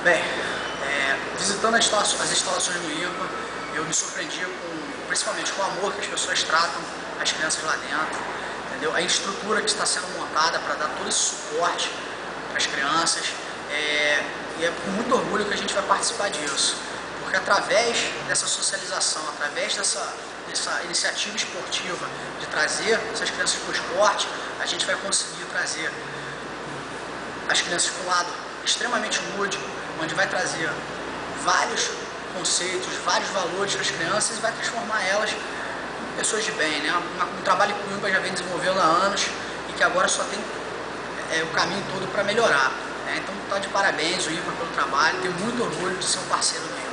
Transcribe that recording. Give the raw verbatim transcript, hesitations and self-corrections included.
Bem, é, visitando as instalações, as instalações do INPA, eu me surpreendi com, principalmente com o amor que as pessoas tratam as crianças lá dentro, entendeu? A estrutura que está sendo montada para dar todo esse suporte para as crianças, é, e é com muito orgulho que a gente vai participar disso, porque através dessa socialização, através dessa, dessa iniciativa esportiva de trazer essas crianças para o esporte, a gente vai conseguir trazer as crianças para um lado extremamente lúdico, onde vai trazer vários conceitos, vários valores para as crianças e vai transformar elas em pessoas de bem, né? Um, um trabalho que o INPA já vem desenvolvendo há anos e que agora só tem é, o caminho todo para melhorar, né? Então está de parabéns o INPA pelo trabalho, tenho muito orgulho de ser um parceiro do INPA.